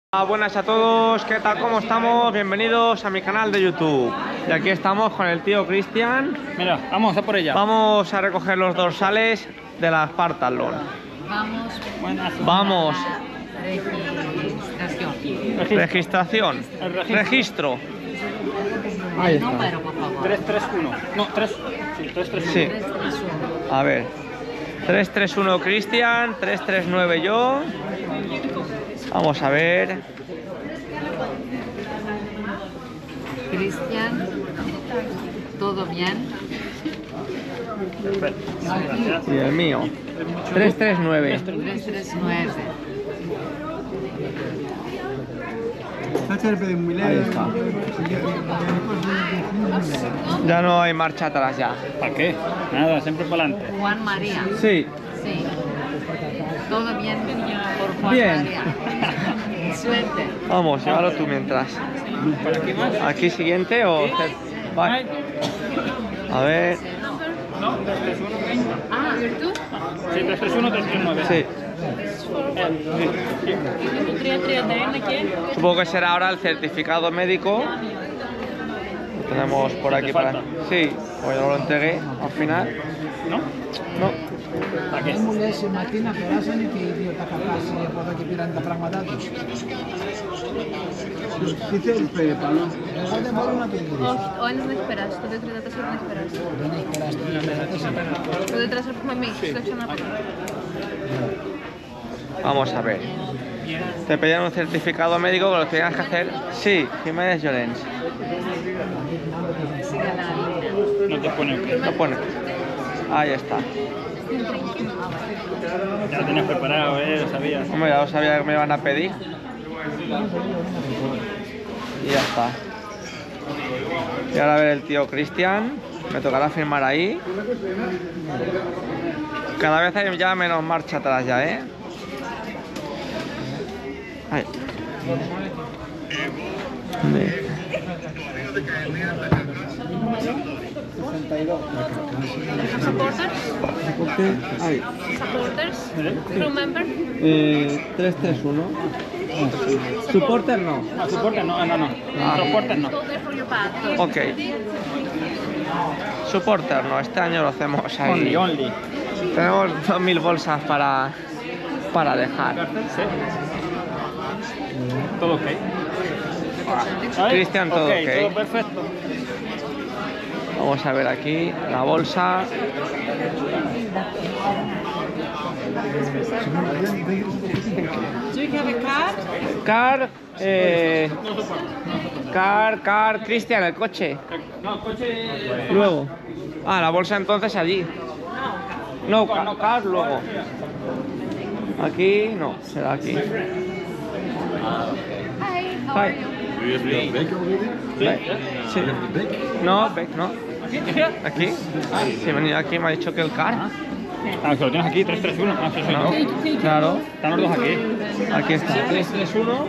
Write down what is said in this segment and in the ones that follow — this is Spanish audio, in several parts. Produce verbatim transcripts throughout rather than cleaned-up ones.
Ah, buenas a todos, ¿qué tal? ¿Cómo estamos? Bienvenidos a mi canal de YouTube. Y aquí estamos con el tío Cristian. Mira, vamos a por ella. Vamos a recoger los dorsales de la Spartathlon. Vamos. Vamos. Registración. Registración. El registro. Registro. Ahí está. Número, por favor. tres tres uno. No, tres. Sí, tres tres uno. Sí. tres tres uno. A ver. tres tres uno Cristian, tres tres nueve yo. Vamos a ver. Cristian, ¿todo bien? Perfecto. Gracias. Y el mío. tres tres nueve. tres tres nueve. Ahí está. Ya no hay marcha atrás ya. ¿Para qué? Nada, siempre para adelante. Juan María. Sí. Sí. ¿Todo bien por Juan Bien. María? Suerte. Vamos, llévalo tú mientras. ¿Por aquí más? ¿Aquí siguiente o...? Vale. A ver. No, tres tres uno. Ah, ¿tú? Sí, tres tres uno, tres tres nueve. Sí. Sí. Supongo que será ahora el certificado médico. Lo tenemos por aquí para... falta? Sí, pues yo lo entregué al final. ¿No? No. ¿Para qué? Μου λες Ματίνα περάσανε και οι δύο τα κατάσει από εδώ και πήραν τα πράγματά τους. Τι θέλεις περίπου? Εγώ δεν μπορώ να το γυρίσω. Όχι, ο ένας δεν έχει περάσει, το δύο τριάντα τέσσερα δεν έχει περάσει. Δεν έχει περάσει το τριάντα τέσσερα. Το δύο τριάντα τέσσερα που έχουμε εμείς, το ξανά από εδώ. Vamos a ver. Te pedían un certificado médico que lo tenías que hacer. Sí, Jiménez Llorens. No te pone ok. Lo pone. Ahí está. Ya lo tenías preparado, eh, lo sabías. Hombre, ya lo sabía que me iban a pedir. Y ya está. Y ahora a ver el tío Cristian. Me tocará firmar ahí. Cada vez hay ya menos marcha atrás ya, ¿eh? Ahí. Supporters, Ahí. supporters, crew member. Eh, tres tres uno. Supporter no. Ah, soporte no, no, no. Soporte no. Go there for your bag. Ok. Supporter no, este año lo hacemos ahí. Only, only. Tenemos dos mil bolsas para, para dejar. Sí. Todo ok. ¿Sabes? Cristian, todo ok. Todo perfecto. Vamos a ver aquí la bolsa. Do you have a card? Car, eh, car, car, Cristian, el coche. No, coche. Luego. Ah, la bolsa entonces allí. No, car, car luego. Aquí, no, será aquí. Hi, how Hi. are you? Beck. Sí. No, Beck, no. Aquí. Sí, venía aquí, me ha dicho que el car. Ah, que lo tienes aquí, tres tres uno. Ah, sí, sí, No, no. claro. Están los dos aquí. Aquí está. tres tres uno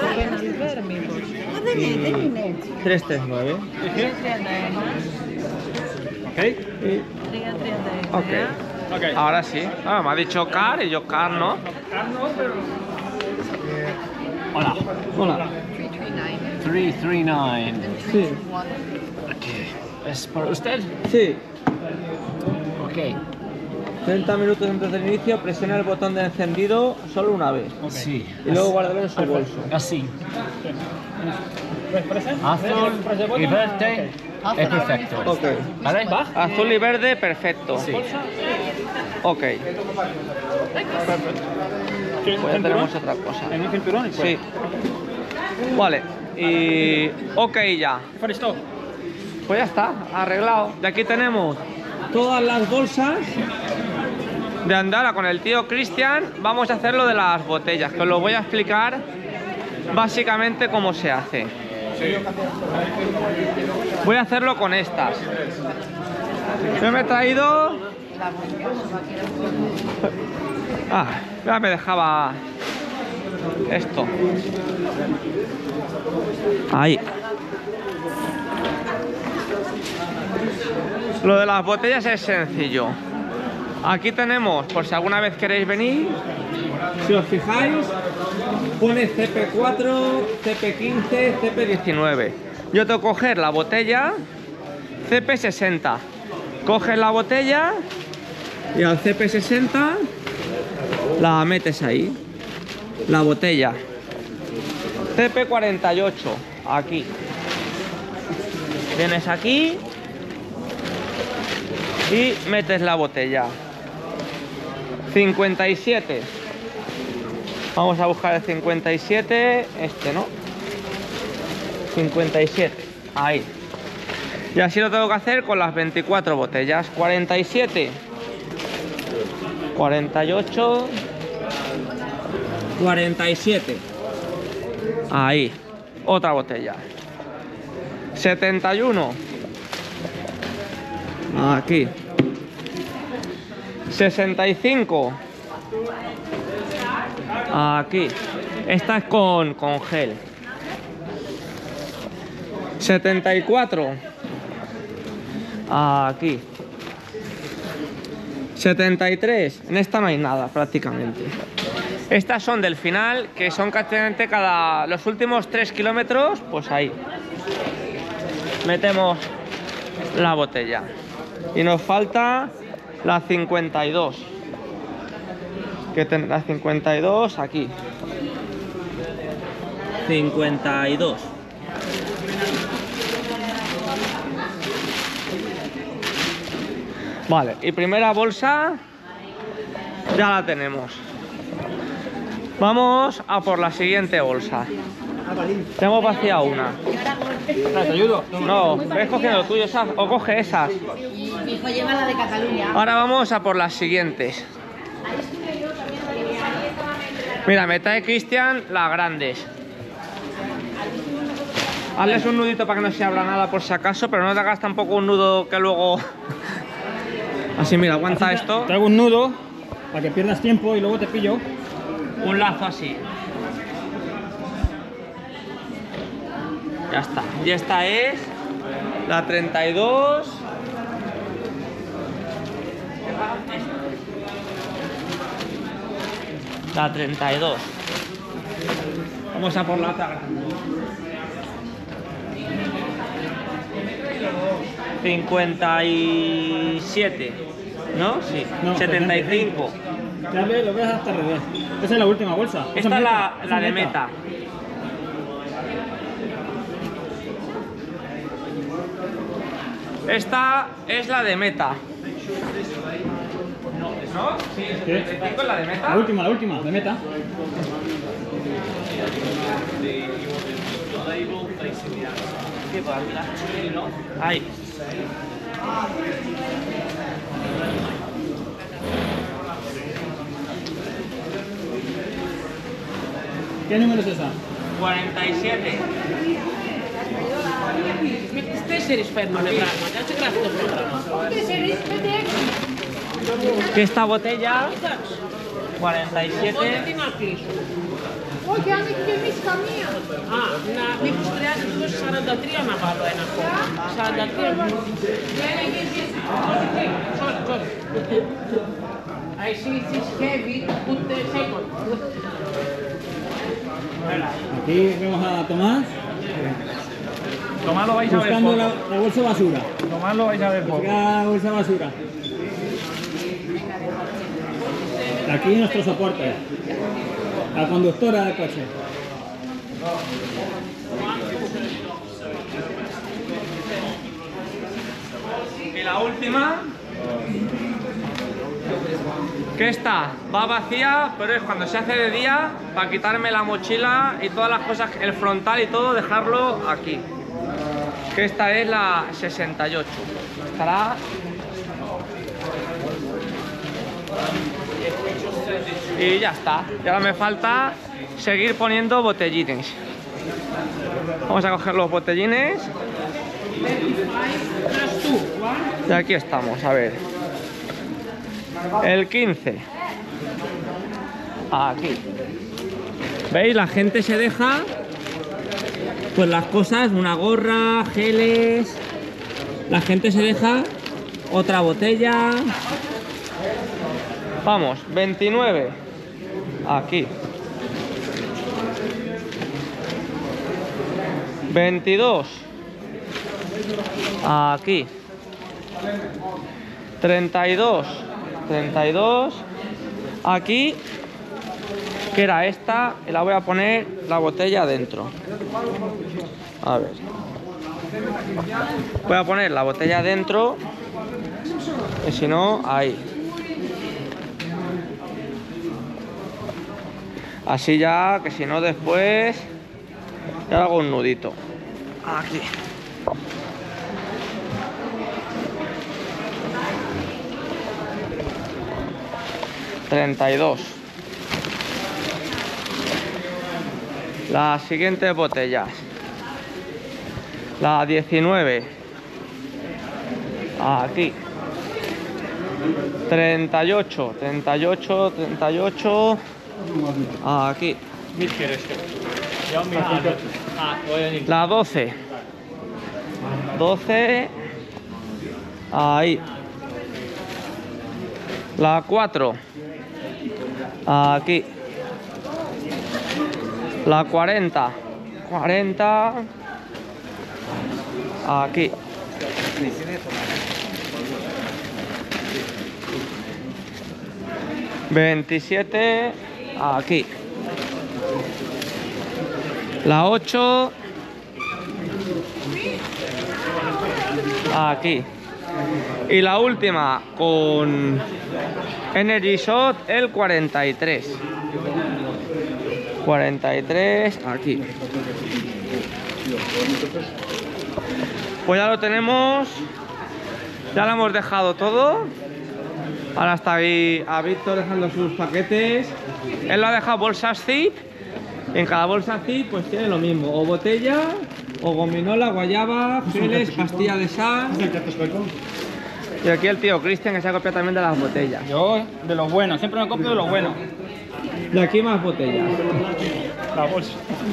y tres tres nueve. Ok. Y... Ok. Ok. Ahora sí. Ah, me ha dicho car y yo car, ¿no? Hola. Hola. three three nine. tres tres nueve. Sí. ¿Es para usted? Sí. Ok. treinta minutos antes del inicio, presiona el botón de encendido solo una vez. Sí. Y luego guárdalo en su bolso. Así. Azul y verde es perfecto. Ok. ¿Vale? Azul y verde, perfecto. Sí. Ok. Pues ya tenemos otra cosa. En un cinturón y fuera. Sí. Vale. Y... Ok ya. Fuera esto. Pues ya está, arreglado. De aquí tenemos todas las bolsas de Andara con el tío Cristian. Vamos a hacer lo de las botellas, que os lo voy a explicar básicamente cómo se hace. Voy a hacerlo con estas. Yo me he traído... Ah, ya me dejaba esto. Ahí. Lo de las botellas es sencillo. Aquí tenemos, por si alguna vez queréis venir, si os fijáis, Pone C P cuatro, C P quince, C P diecinueve. Yo tengo que coger la botella C P sesenta. Coges la botella y al C P sesenta la metes ahí. La botella. C P cuarenta y ocho. Aquí. Vienes aquí y metes la botella. cincuenta y siete. Vamos a buscar el cincuenta y siete. Este, ¿no? cincuenta y siete. Ahí. Y así lo tengo que hacer con las veinticuatro botellas. cuarenta y siete. cuarenta y ocho. cuarenta y siete. Ahí. Otra botella. setenta y uno. Aquí. sesenta y cinco. Aquí. Esta es con, con gel. setenta y cuatro. Aquí. setenta y tres. En esta no hay nada prácticamente. Estas son del final, que son prácticamente cada los últimos tres kilómetros, pues ahí. Metemos la botella. Y nos falta la cincuenta y dos. Que ten, la cincuenta y dos aquí. cincuenta y dos. Vale, y primera bolsa ya la tenemos. Vamos a por la siguiente bolsa. Tengo vacía una. ¿Te ayudo? No, ves cogiendo tuyo esas, o coge esas. Mi hijo lleva la de Cataluña. Ahora vamos a por las siguientes. Mira, me trae Cristian las grandes. Hazles un nudito para que no se abra nada por si acaso, pero no te hagas tampoco un nudo que luego... Así, mira, aguanta esto. Te hago un nudo para que pierdas tiempo y luego te pillo. Un lazo así. Ya está. Y esta es la treinta y dos. La treinta y dos. Vamos a por la otra. cincuenta y siete. ¿No? Sí. No, setenta y cinco. Ya ves, lo ves hasta al revés. Esa es la última bolsa. Esa Esta es la, esa la de meta. Esta es la de meta. ¿No? Sí, setenta y cinco es la de meta. La última, la última, de meta. Ahí. ¿Qué número es esa? cuarenta y siete. Que esta botella cuarenta y siete. Ah, na Micustriani tu sarà da tri na ballo è na cosa. Sarà da tri. I see it's heavy, put the second. Aquí vemos a Tomás Tomás lo vais a ver buscando la, poco. la bolsa basura. Tomás lo vais a ver poco. La bolsa basura. Aquí nuestro soporte. La conductora del coche. Y la última, que esta va vacía, pero es cuando se hace de día, para quitarme la mochila y todas las cosas, el frontal y todo, dejarlo aquí. Que esta es la sesenta y ocho. Estará... Y ya está. Y ahora me falta seguir poniendo botellines. Vamos a coger los botellines. Y aquí estamos, a ver. El quince. Aquí. ¿Veis? La gente se deja pues las cosas, una gorra, geles. La gente se deja otra botella. Vamos, veintinueve. Aquí. veintidós. Aquí. treinta y dos. treinta y dos. Aquí. Que era esta. Y la voy a poner la botella dentro. A ver. Voy a poner la botella dentro. Y si no, ahí. Así ya, que si no después ya hago un nudito. Aquí. treinta y dos. Las siguientes botellas. La diecinueve. Aquí. treinta y ocho, treinta y ocho, treinta y ocho. Aquí. La doce. doce. Ahí. La cuatro. Aquí. La cuarenta. cuarenta. Aquí. veintisiete. Aquí. La ocho. Aquí. Y la última con Energy Shot, el cuarenta y tres. cuarenta y tres. Aquí. Pues ya lo tenemos. Ya lo hemos dejado todo. Ahora está ahí a Víctor dejando sus paquetes. Él lo ha dejado bolsas zip. En cada bolsa zip pues tiene lo mismo. O botella, o gominola, guayaba, geles, pastilla de sal. Y aquí el tío Cristian, que se ha copiado también de las botellas. Yo, de lo bueno, siempre me copio de lo bueno. Y aquí más botellas. La bolsa.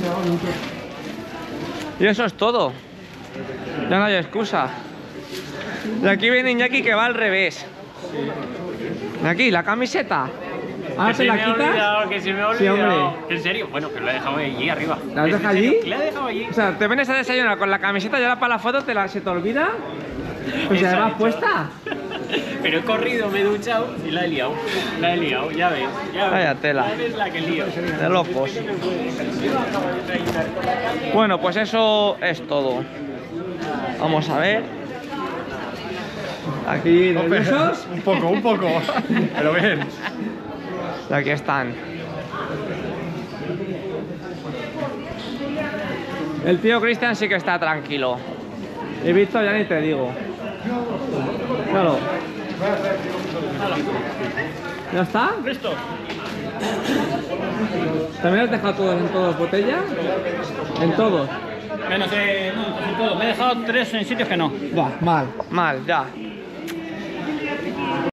Y eso es todo. Ya no hay excusa. Y aquí viene Iñaki, que va al revés. Y aquí, la camiseta. Ahora te la quitas. Que se me ha olvidado. Sí, hombre. ¿En serio? Bueno, que lo he dejado allí arriba. ¿La has dejado allí? La he dejado allí. O sea, te vienes a desayunar con la camiseta y ahora para la foto te la, se te olvida. Pues Eso ya he la has hecho. puesta. Pero he corrido, me he duchado y la he liado. La he liado, ya ves. Ya ves. Vaya tela. Ya ves la que lío. De locos. Bueno, pues eso es todo. Vamos a ver. Aquí nerviosos. Un poco, un poco. Pero bien. Y aquí están. El tío Cristian sí que está tranquilo. Y Víctor ya ni te digo. Claro. ¿Ya está? ¿Listo? ¿También has dejado todos en todas botellas? En todos. Menos, eh, no, en todo. Me he dejado tres en sitios que no. Va, mal. Mal, ya.